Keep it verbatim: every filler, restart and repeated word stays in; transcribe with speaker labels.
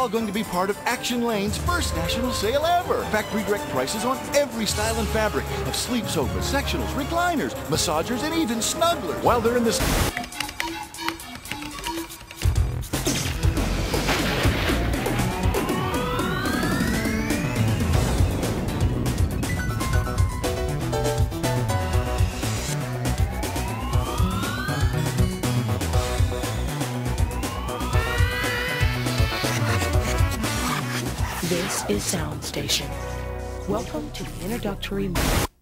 Speaker 1: all going to be part of Action Lane's first national sale ever. Factory direct prices on every style and fabric of sleep sofas, sectionals, recliners, massagers, and even snugglers. While they're in this...
Speaker 2: This is Sound Station. Welcome to the introductory.